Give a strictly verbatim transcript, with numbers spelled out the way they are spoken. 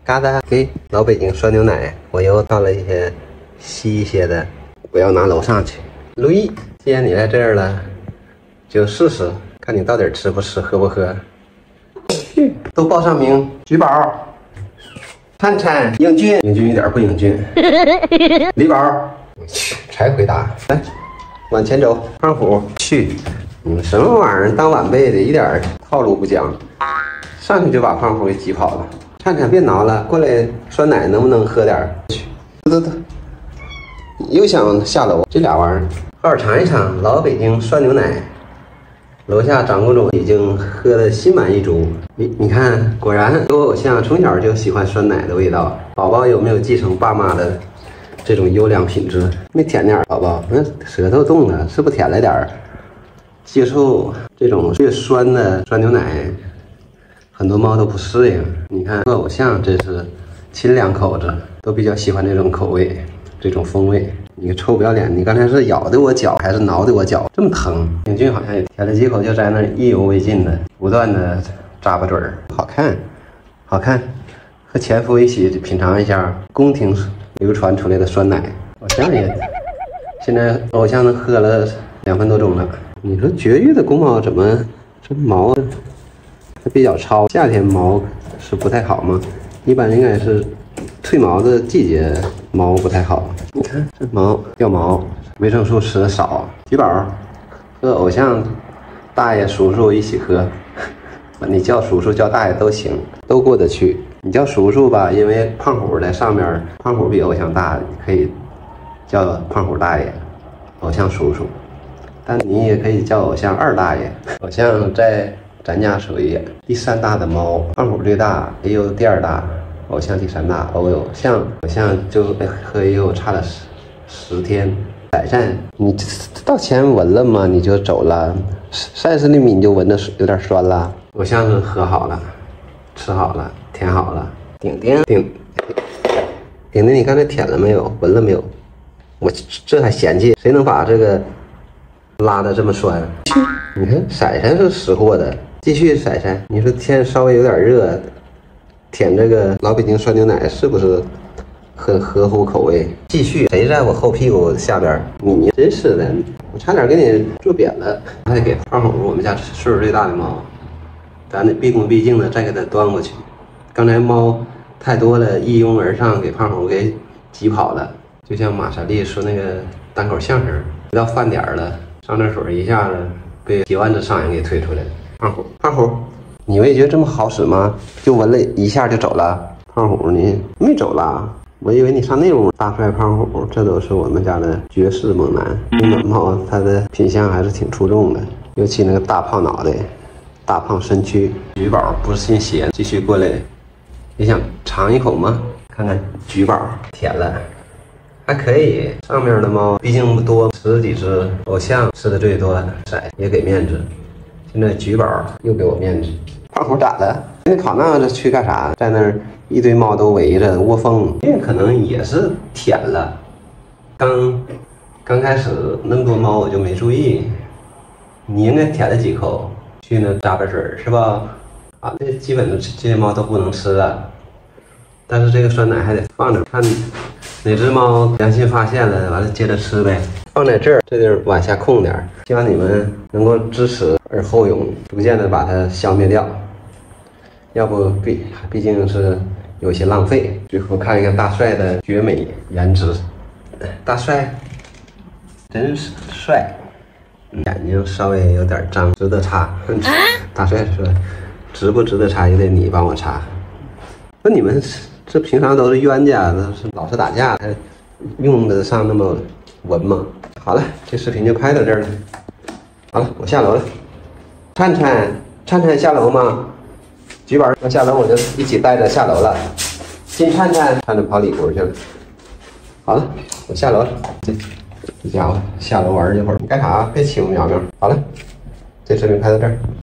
嘎达给老北京酸牛奶，我又倒了一些稀一些的，我要拿楼上去。路易，既然你在这儿了，就试试，看你到底吃不吃，喝不喝。去，都报上名。菊宝、灿灿、英俊，英俊一点不英俊。李宝，去，才回答。来，往前走。胖虎，去，你们什么玩意儿？当晚辈的，一点套路不讲，上去就把胖虎给挤跑了。灿灿，别挠了，过来酸奶能不能喝点？去，得得得，又想下楼，这俩玩意儿，好好尝一尝老北京酸牛奶。楼下张公主已经喝得心满意足。你你看，果然我偶像从小就喜欢酸奶的味道。宝宝有没有继承爸妈的这种优良品质？没舔点儿，宝宝，那舌头动了，是不舔了点儿？接受这种越酸的酸牛奶，很多猫都不适应。你看，我偶像这是亲两口子都比较喜欢这种口味，这种风味。你个臭不要脸！你刚才是咬的我脚还是挠的我脚？这么疼！英俊好像也舔了几口，就在那意犹未尽的，不断的咂巴嘴儿，好看，好看。和前夫一起品尝一下宫廷流传出来的酸奶，偶像也现在偶像能喝了两分多钟了。你说绝育的公猫怎么这毛它比较糙？夏天毛是不太好吗？一般应该是褪毛的季节毛不太好。你看这毛掉毛，维生素吃的少。菊宝和偶像大爷叔叔一起喝，你叫叔叔叫大爷都行，都过得去。你叫叔叔吧，因为胖虎在上面，胖虎比偶像大，可以叫胖虎大爷，偶像叔叔。但你也可以叫偶像二大爷。偶像在咱家属于第三大的猫，胖虎最大，也有第二大。偶像第三大，偶像偶像就和也有差了十十天。改善，你到前闻了吗？你就走了，三十厘米你就闻着有点酸了。偶像是喝好了，吃好了，舔好了。顶顶顶顶顶，你刚才舔了没有？闻了没有？我这还嫌弃，谁能把这个拉的这么酸？你看色色是识货的，继续色色。你说天稍微有点热。舔这个老北京酸牛奶是不是很合乎口味？继续，谁在我后屁股下边？你真是的，我差点给你坐扁了。还给胖虎，我们家岁数最大的猫，咱得毕恭毕敬的再给它端过去。刚才猫太多了，一拥而上给胖虎给挤跑了。就像马莎丽说那个单口相声，一到饭点了，上厕所一下子被几万只苍蝇给推出来了。胖虎，胖虎。你味觉这么好使吗？就闻了一下就走了？胖虎，你没走了？我以为你上那屋。大帅胖虎，这都是我们家的绝世猛男。英短猫它的品相还是挺出众的，尤其那个大胖脑袋、大胖身躯。菊宝不是信邪，继续过来，你想尝一口吗？看看菊宝舔了，还可以。上面的猫毕竟不多，十几只，偶像吃的最多，也给面子。现在菊宝又给我面子。胖虎咋了？那跑那这去干啥？在那儿一堆猫都围着窝蜂，这可能也是舔了。刚刚开始那么多猫我就没注意，你应该舔了几口，去那咂巴水是吧？啊，这基本这些猫都不能吃了。但是这个酸奶还得放着，看哪只猫良心发现了，完了接着吃呗。放在这儿，这地儿往下空点，希望你们能够支持而后勇，逐渐的把它消灭掉。要不毕毕竟是有些浪费。最后看一看大帅的绝美颜值，大帅真是帅，眼睛稍微有点脏，值得擦。大帅说，值不值得擦也得你帮我擦。那你们这平常都是冤家，都是老是打架，还用得上那么闻吗？好了，这视频就拍到这儿了。好了，我下楼了。灿灿，灿灿下楼吗？菊宝要下楼，我就一起带着下楼了。金灿灿，灿灿跑里屋去了。好了，我下楼了。这这家伙下楼玩一会儿，你干啥？别欺负苗苗。好了，这视频拍到这儿。